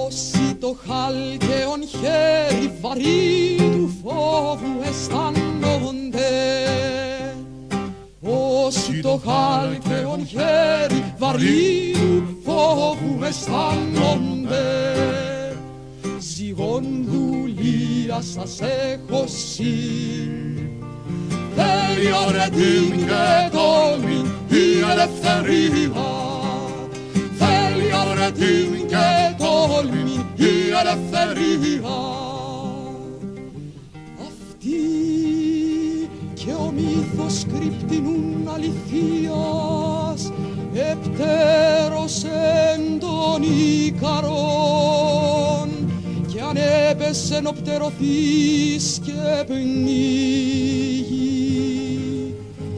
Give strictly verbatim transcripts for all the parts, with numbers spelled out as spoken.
Όσοι το χάλκεον χέρι βαρύ του φόβου αισθάνονται, όσοι το χάλκεον χέρι βαρύ του φόβου αισθάνονται, ζυγόν δουλεία σας έχω συν. Θέλει αρετήν και τόλμη η ελευθερία, θέλει αρετήν και τόλμη η ελευθερία. Αυτή και ο μύθος κρυπτινούν αληθείας επτέρος εν τον Ικαρόν, κι αν έπεσεν ο πτερωθείς και πνίγει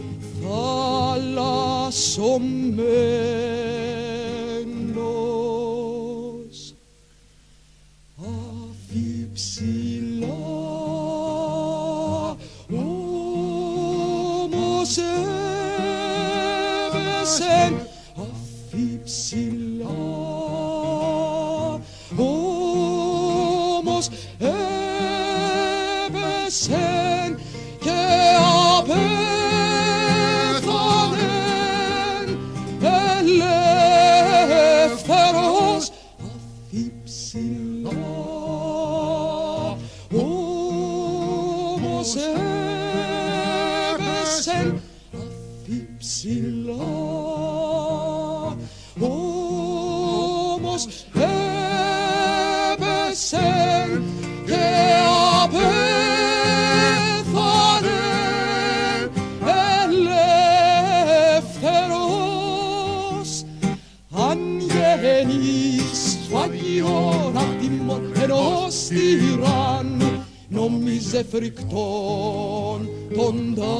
θαλασσωμένος. Αφιψηλά όμως έπεσεν, αφιψηλά όμως έπεσεν και απέθανεν ελεύθερος. Αφιψηλά όμως έπεσεν, αφιψηλά όμως έπεσεν και απέθανεν ελεύθερος. Αν γεννείς σφαγιόν απ' τιμών ενός τυράννου, νόμιζε φρικτόν τον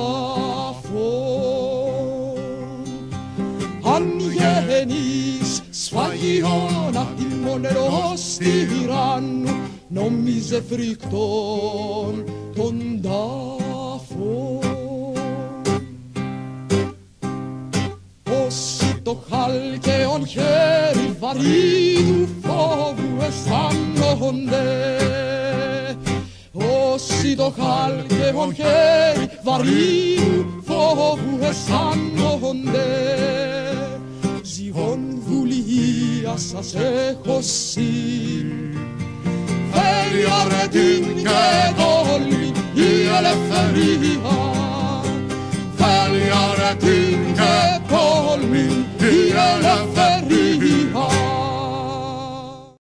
τάφον. Αν γεννείς σφαγιόν απ' τιμών ενός τυράννου, νόμιζε φρικτόν τον τάφον. Όσοι το χάλκεον χέρι βαρύ του φόβου αισθάνονται, όσοι το χάλκεον χέρι βαρύ του φόβου αισθάνονται, ζυγόν δουλεία σας έχω συν. Θέλει αρετήν και τόλμη η ελευθερία, θέλει αρετήν